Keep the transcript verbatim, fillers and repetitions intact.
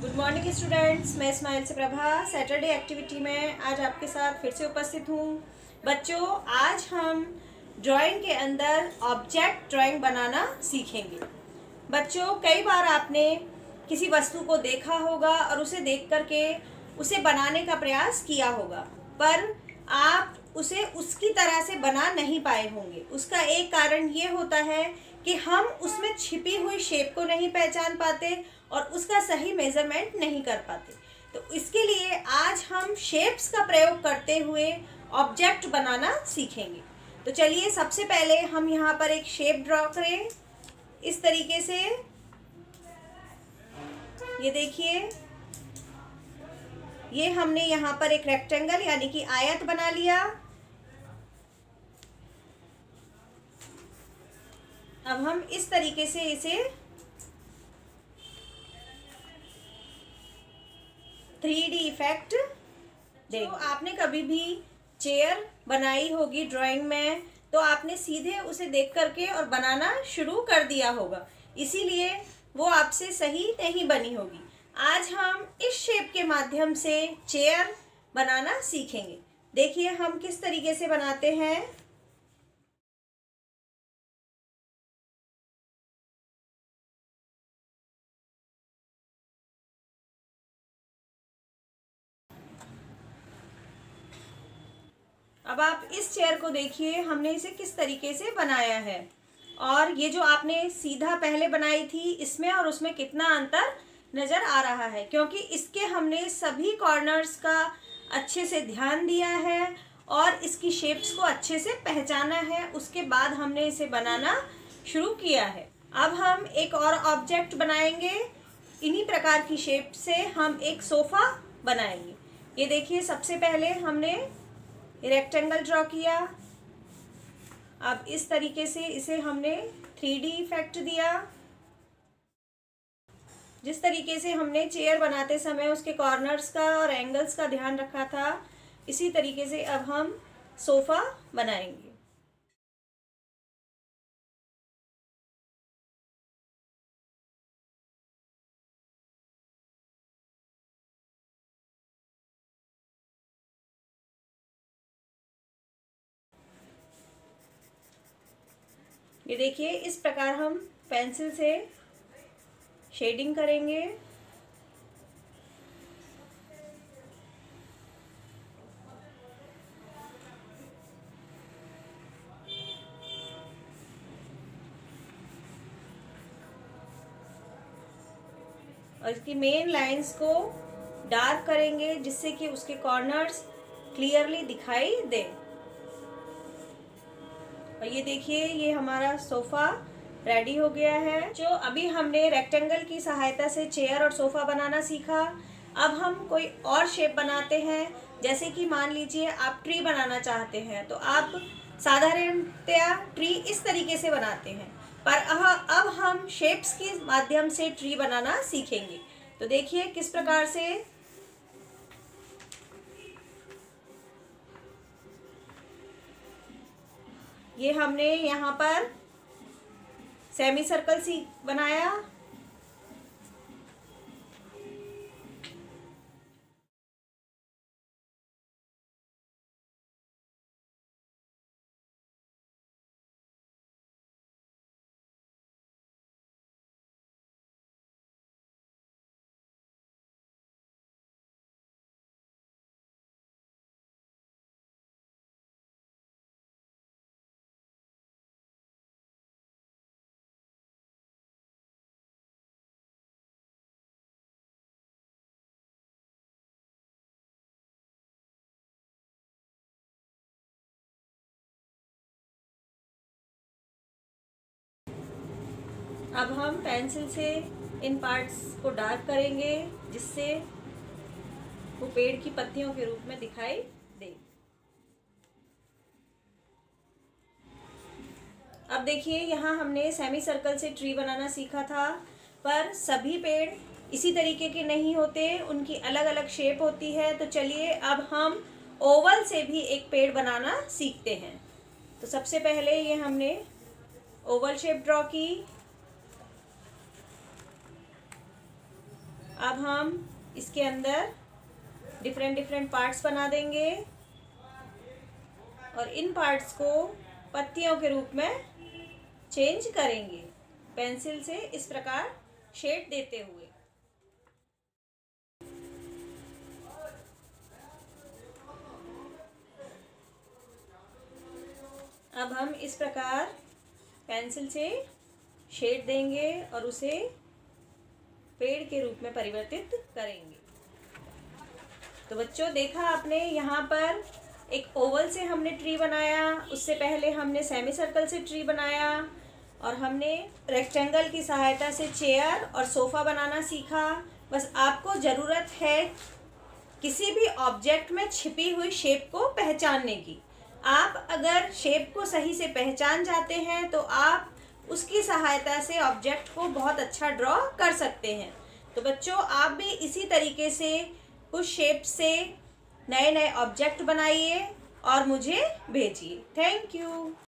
Good morning students, मैं smile से Prabha Saturday activity में आज आपके साथ फिर से उपस्थित हूँ। बच्चों, आज हम ड्राइंग के अंदर ऑब्जेक्ट ड्राइंग बनाना सीखेंगे। बच्चों, कई बार आपने किसी वस्तु को देखा होगा और उसे देख करके उसे बनाने का प्रयास किया होगा, पर आप उसे उसकी तरह से बना नहीं पाए होंगे। उसका एक कारण ये होता है कि हम उसमें छिपी हुई शेप को नहीं पहचान पाते और उसका सही मेजरमेंट नहीं कर पाते। तो इसके लिए आज हम शेप्स का प्रयोग करते हुए ऑब्जेक्ट बनाना सीखेंगे। तो चलिए, सबसे पहले हम यहाँ पर एक शेप ड्रॉ करें। इस तरीके से ये देखिए, ये हमने यहाँ पर एक रेक्टेंगल यानी कि आयत बना लिया। अब हम इस तरीके से इसे थ्री डी इफेक्ट देंगे। तो आपने कभी भी चेयर बनाई होगी ड्राइंग में, तो आपने सीधे उसे देख करके और बनाना शुरू कर दिया होगा, इसीलिए वो आपसे सही नहीं बनी होगी। आज हम इस शेप के माध्यम से चेयर बनाना सीखेंगे। देखिए हम किस तरीके से बनाते हैं। अब आप इस चेयर को देखिए, हमने इसे किस तरीके से बनाया है, और ये जो आपने सीधा पहले बनाई थी, इसमें और उसमें कितना अंतर नज़र आ रहा है, क्योंकि इसके हमने सभी कॉर्नर्स का अच्छे से ध्यान दिया है और इसकी शेप्स को अच्छे से पहचाना है। उसके बाद हमने इसे बनाना शुरू किया है। अब हम एक और ऑब्जेक्ट बनाएंगे। इन्हीं प्रकार की शेप से हम एक सोफ़ा बनाएंगे। ये देखिए, सबसे पहले हमने रेक्टेंगल ड्रॉ किया। अब इस तरीके से इसे हमने थ्री डी इफेक्ट दिया। जिस तरीके से हमने चेयर बनाते समय उसके कॉर्नर्स का और एंगल्स का ध्यान रखा था, इसी तरीके से अब हम सोफ़ा बनाएंगे। ये देखिए, इस प्रकार हम पेंसिल से शेडिंग करेंगे। और इसकी मेन लाइंस को डार्क करेंगे, जिससे कि उसके कॉर्नर्स क्लियरली दिखाई दे। और ये देखिए, ये हमारा सोफ़ा रेडी हो गया है। जो अभी हमने रेक्टेंगल की सहायता से चेयर और सोफ़ा बनाना सीखा, अब हम कोई और शेप बनाते हैं। जैसे कि मान लीजिए आप ट्री बनाना चाहते हैं, तो आप साधारणतया ट्री इस तरीके से बनाते हैं, पर अब हम शेप्स के माध्यम से ट्री बनाना सीखेंगे। तो देखिए किस प्रकार से ये हमने यहाँ पर सेमी सर्कल सी बनाया। अब हम पेंसिल से इन पार्ट्स को डार्क करेंगे, जिससे वो पेड़ की पत्तियों के रूप में दिखाई दे। अब देखिए, यहाँ हमने सेमी सर्कल से ट्री बनाना सीखा था, पर सभी पेड़ इसी तरीके के नहीं होते, उनकी अलग अलग शेप होती है। तो चलिए अब हम ओवल से भी एक पेड़ बनाना सीखते हैं। तो सबसे पहले ये हमने ओवल शेप ड्रॉ की। अब हम इसके अंदर डिफरेंट डिफरेंट पार्ट्स बना देंगे और इन पार्ट्स को पत्तियों के रूप में चेंज करेंगे पेंसिल से इस प्रकार शेड देते हुए। अब हम इस प्रकार पेंसिल से शेड देंगे और उसे पेड़ के रूप में परिवर्तित करेंगे। तो बच्चों, देखा आपने, यहाँ पर एक ओवल से हमने ट्री बनाया, उससे पहले हमने सेमी सर्कल से ट्री बनाया और हमने रेक्टेंगल की सहायता से चेयर और सोफ़ा बनाना सीखा। बस आपको ज़रूरत है किसी भी ऑब्जेक्ट में छिपी हुई शेप को पहचानने की। आप अगर शेप को सही से पहचान जाते हैं तो आप उसकी सहायता से ऑब्जेक्ट को बहुत अच्छा ड्रॉ कर सकते हैं। तो बच्चों, आप भी इसी तरीके से कुछ शेप से नए नए ऑब्जेक्ट बनाइए और मुझे भेजिए। Thank you.